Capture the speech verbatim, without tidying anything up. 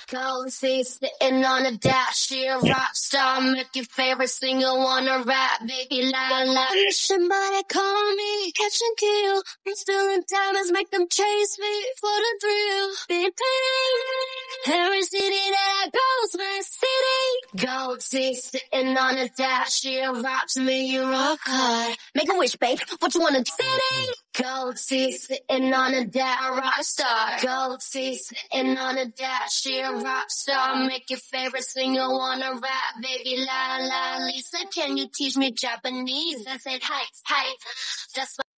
Gold teeth sitting on a dash. She a rock star, make your favorite singer wanna rap. Baby, la la. Somebody call me, catch and kill. I'm still in diamonds, make them chase me for the thrill. Big pain, every city that I go's my city. Gold teeth sitting on a dash. She a rock to me, you rock hard. Make a wish, babe. What you wanna city? Gold teeth sitting on a dash, rock star. Gold teeth sitting on a dash. She a rock star, make your favorite singer wanna rap. Baby, la la. Lisa, can you teach me Japanese? I said hi, hi. That's